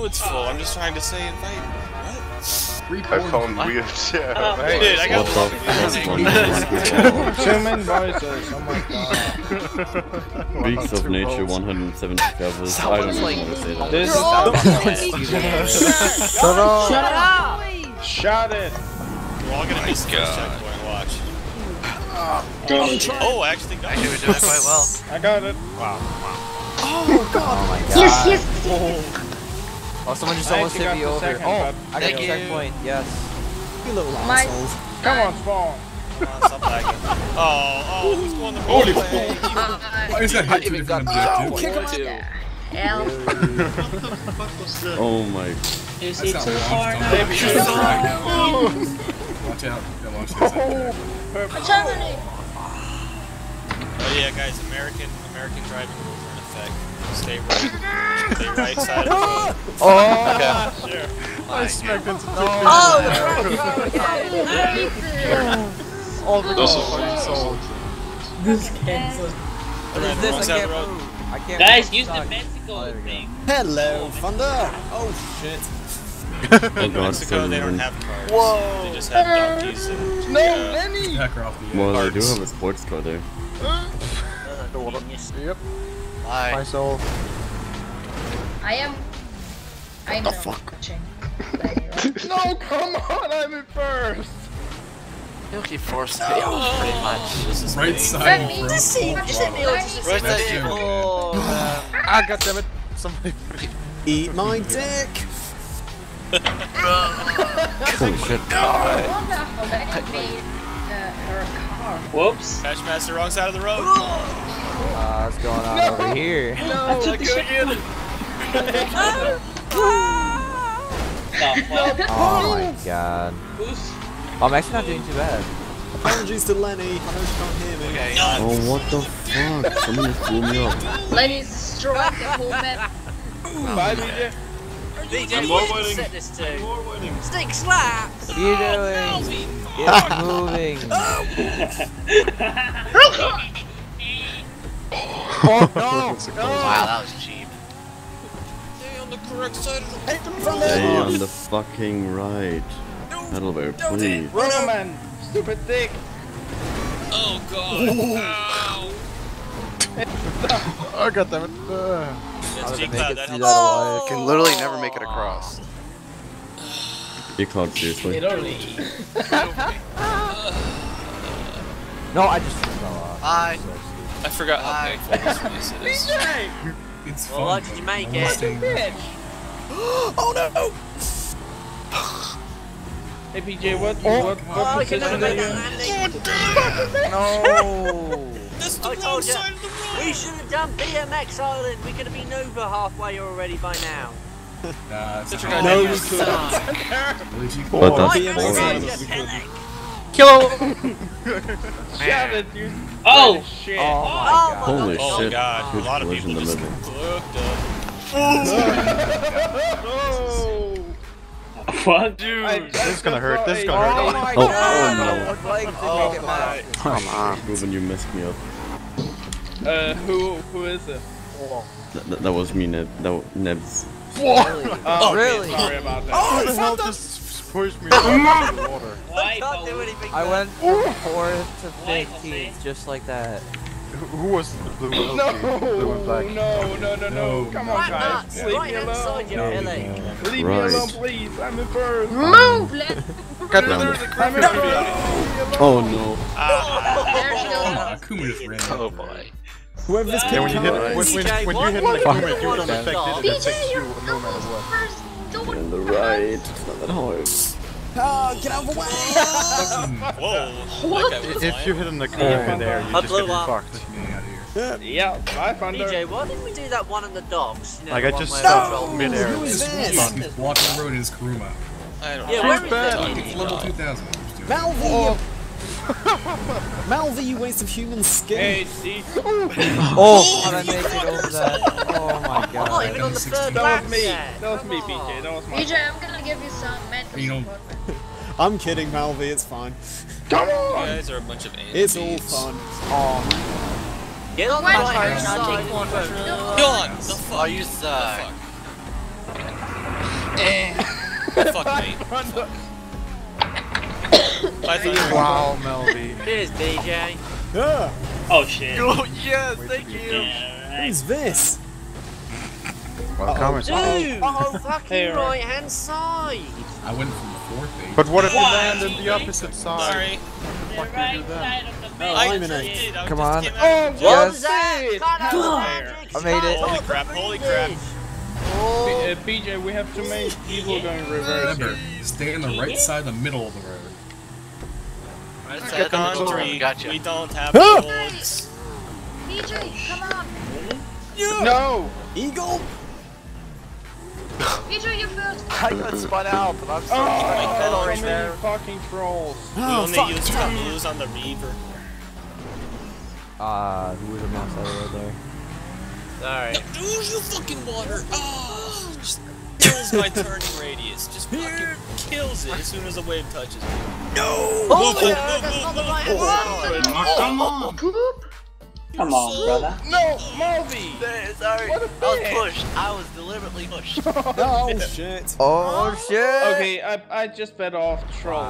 it's full. I'm just trying to say invite. What? I found weird shit. Dude, I got Human voices, oh my god. Freaks of Nature 170 covers. I don't know how to say that. This Shut up! Shut it! We're all gonna miss the first checkpoint, watch. Oh, I actually got it. We're doing it quite well. I got it. Wow. Oh god! Oh my god! Yes! Oh, someone just I almost actually hit me got the over. second, Oh, but- I got the checkpoint. Yes. You little My- assholes. Come on, spawn. Come on, stop lagging. Oh, who's going the wrong way? Why is that hit two different objectives? Kick him out. Hell. Oh my. Is it too far now? Watch out. Yeah, watch this. What's happening? Oh yeah, guys, American driving rules are in effect. Stay right side of the road. Oh! Sure. I smacked into the Oh, This cancel. What is this? I can't move. I can't Guys, move. use the Stuck. Mexico Oh, there we go. thing. Hello, Thunder. Oh shit. Oh god, Mexico, they don't have cars. Whoa. They just have donkeys and No, Lenny! Hacker off the well, they do have a sports car there. Yep. Bye. My soul. I'm The fuck? watching. No, come on, I'm in first! He'll keep forcing me off pretty much. This is Right me. side of me. the Just see- Right That's side. Jim. Oh, man. Ah, goddammit. Somebody. Eat my dick. Holy shit. That could be her car. Whoops. Patchmaster, wrong side of the road. What's going on over here? No, I couldn't! Oh my god. Who's? Oh, I'm actually not doing too bad. Apologies to Lenny. I know she can't hear me. Okay. Oh, what the fuck? Someone just blew me up. Lenny's destroyed the whole map. Bye, BJ. DJ, More what did you winning. set this to? More winning. Stick slaps! What are you doing? It's moving. Oh no! Wow, that was cheap. Stay on the correct side of the Stay on the fucking right. Metalbear, please. Roman, stupid dick. Oh god. Ow. Oh god damn it. That's G-Cloud, that helps. I Can literally never make it across. You called seriously. Literally. No, I just fell off. Bye. I forgot how painful this place is. BJ! It's Well, fun, why did you but make I'm it? staying- Bitch! Oh no! Hey BJ, what Oh, you can never position are make you that in? landing. No! That's the I wrong told you. side of the road. We should have done BMX Island. We could have been over halfway already by now. Nah, it's Such a not. good No, idea. you couldn't. Really cheap. But that's Right boring. beside your Pele. Kill! Shut it, you Oh! shit. Oh Oh my my god. Holy Oh shit. god, a Good lot of collision people in the just middle. looked up. Oh! What? Dude, This is gonna hurt. Oh my Oh, god! oh no. I would like to make it matter. Come on. Ruben, you messed me up. Who is it? That was me, Nebs. Oh, really? Sorry about that. Oh, the hell Just pushed me into the water. I Why? can't do anything. I there. went from 4th to Why, 15th, just like that. Who was the blue? No, no. Come on, Right guys. nuts. Leave Right me hand alone. side your Pele. Leave me Right. alone, please. I'm in first. Move, let's. I'm in first. Oh no. There's no. Akuma just ran oh over. boy. Whoever this Yeah, when you hit picture is. DJ, when why you hit would the you comment, want you don't to affect stop? it. It BJ, affects you're you no matter what. first. Don't On the right. It's not that hard. Oh, get out of the way! Whoa. That guy was If you hit in the corner there, you I just blew get up. fucked. Get me out of here. Yeah, bye, Thunder. DJ, why didn't we do that one on the docks? You know, Like the I one just where stopped it's all- mid-air. Who is Just this? walking the road is Kuruma. I don't Yeah, know. where is bad. that? It's level 2000. Malvi! Malvi, you waste of human skin! Hey, D. Oh, how did I make it over that? Oh my I'm not god. even on the third That lap was me. yet. That was me, Come BJ. on. That was my. BJ, I'm gonna give you some mental You know- support. I'm kidding, Malvi, it's fine. Come You on. guys are a bunch of It's all ants. fun. Oh, Get on the Why right hand not side. take one? Gone. The fuck. Oh, you suck. Fuck me. Wow, Melby. Cheers, DJ. Yeah. Oh shit. Oh, yes, thank you. Who's this? Well, comment. Dude! Oh, fucking right hand side! I went from the fourth page. But what if you Why? land on the opposite side? Sorry. The right side of the Oh, map. I'm in it. Come on. What Yes. was that? God, that was magic. I made it. Holy crap, holy crap. Oh. BJ, we have too many people going reverse. Remember, stay on the right side of the middle of the road. Right side on three. Gotcha. We don't have bullets. DJ, come on. No! Eagle. DJ, you first. I got spun out, but I'm so my stuck God, right there. Fucking trolls. We Oh, only fuck. use the blues on the Reaver. Who was the mouse right there? Sorry. Use your fucking water. Oh, just kills my turning radius. Just fucking kills it as soon as a wave touches me. Oh, Move, yeah, move, that's move, on the move, right move. hand side. Oh, come on! Poop. Come on, brother. No, Melby! Sorry. What a I was bitch. pushed. I was deliberately pushed. Oh shit. Oh shit! Okay, I just bet off trolls.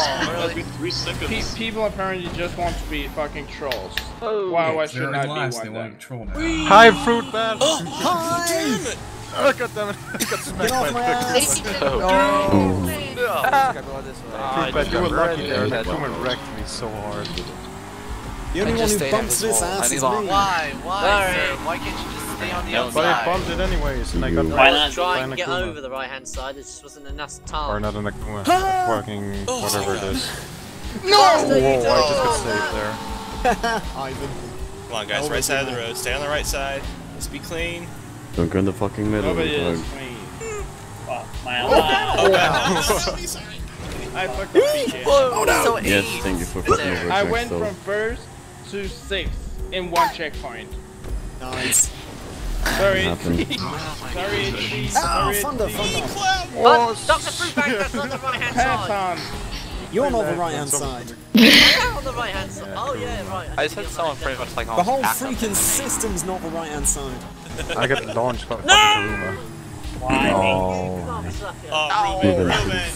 People apparently just want to be fucking trolls. Wow, I They're should in not last, be they one want then. to troll now. Hi, fruit bat! Hi. Damn it! Oh, God damn it. I got smacked off by my a ass. picture. Gotta go this way. Fruit bat, you were lucky there. That woman wrecked me so hard. The only I one just who stayed bumps at this this wall. I ass need is long. me. Why, sir? Why can't you just stay on the But I outside? bumped it anyways, and I got Why I not? was trying to By get Nakuma. over the right hand side, there just wasn't enough Or time. not an Akuma. Fucking whatever it is. No! Whoa, I just got saved there. Ivan. Come on, guys, right side of the road. Stay on the right side. Let's be clean. Don't go in the fucking middle. Nobody is retard. clean. Fuck my Oh, life. God. Sorry. I fucked up BJ. Oh, no! Yes, thank you for putting over I Jack went Soul. from first to sixth in one checkpoint. Nice. Sorry, happened? sorry, HG. Ah, Sorry, thunder, HG. thunder. But Dr. Fruitbag, that's on the right hand Pass side. on. You're on the right hand side. I'm on the right hand side. Oh, yeah, right. I just had someone pretty much like The almost whole back up freaking in. system's not the right hand side. I got launched by fucking Karuma. Why me? Oh, sucker. Oh, Ruben.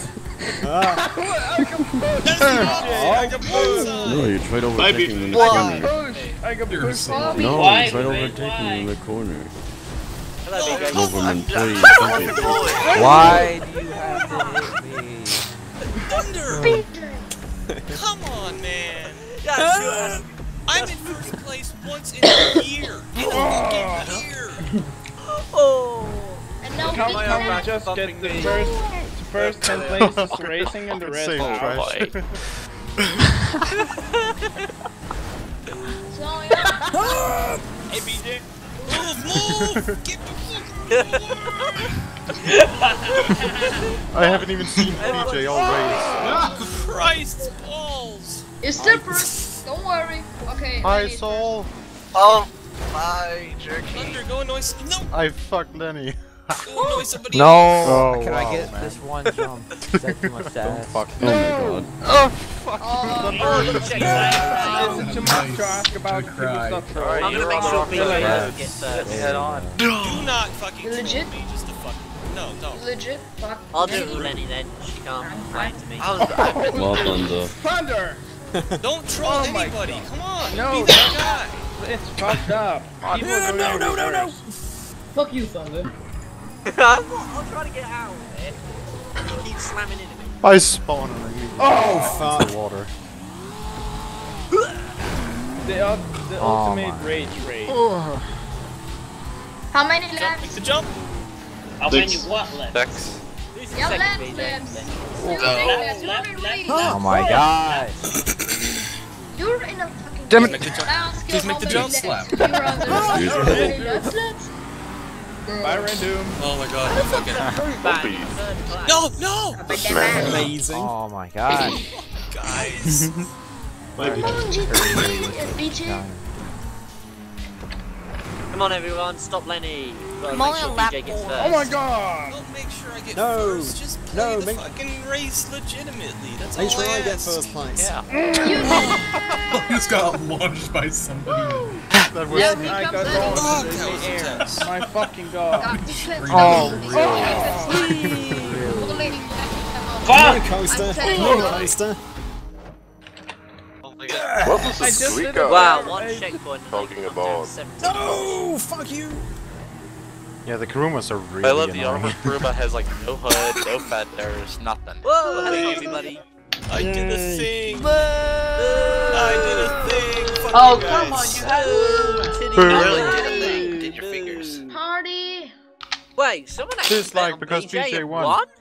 No, you tried overtaking me in the corner. I got You're pushed. so No, Why, you tried Ruben? overtaking me in the corner. Hello, big guy. Overman, please. Thank you. Why do you have to hit me? Thunder! Come on, man. Yeah, I'm in first place once in a year. In a fucking year. Oh. And now Come big on, man. just get the first 10 places racing and the rest Save out. trash. So, yeah. Hey, BJ. Move! Get the I haven't even seen BJ all race. Christ's balls! It's different. Don't worry. Okay. Hi, Lenny. Soul. Oh, my jerky. Thunder, go annoy No! I fucked Lenny. Go annoy somebody No. Oh, Can I wow, get man. this one jump? Is that too much to Don't ask? fuck Oh my god. Oh, fuck. It's too much to ask about. Good People cry. stop trolling. I'm gonna make sure BJ Yes. gets first. Head on. Do not fucking Legit? troll me just to fuck. No, don't. Legit. Fuck. I'll do it with Lenny then. She can't fight to me. Well, Thunder. Thunder! Don't troll Oh my anybody. God. Come on. No, be that guy. It's fucked up. People are going in reverse. Fuck you, Thunder. I'll try to get out of it. He keeps slamming into me. I spawn and immediately Oh, the water. The ultimate rage raid. How many Make laps? the jump. How many what left? Dex. This is Yeah, second laps, BJ. laps. Oh my god. You're in a fucking. Damn it. Make the jump. Ask Please you make how the many jump. laps. You're on the how many laps? Bye, Random. Oh my god. Fucking. Bang, third class. No! amazing. Oh my god. Guys. Come on, BJ. Come on, everyone, stop Lenny. Gotta I'm make only sure a lap BJ gets boy. first. Oh my god! Don't make sure I get No. first. Just play No, the make- fucking race legitimately. That's Make all sure I get ask. first place. Yeah. You I just got launched by somebody. That was Yeah, I got comes launched Fuck, in that the was air. intense. My fucking god. Fuck! Coaster. I'm telling Roller you. coaster. What was I the just streak did of Wow, one checkpoint. talking about? No, fuck you. Yeah, the Kurumas are really I love the annoying. armor Kuruma has like no hood, no fenders, nothing. Whoa, hello everybody. I did a thing. I did a thing. Fuck Oh, you come on, guys. you had You really did a thing, did your fingers. Party. Wait, someone Just actually bet like on because BJ BJ and won. won?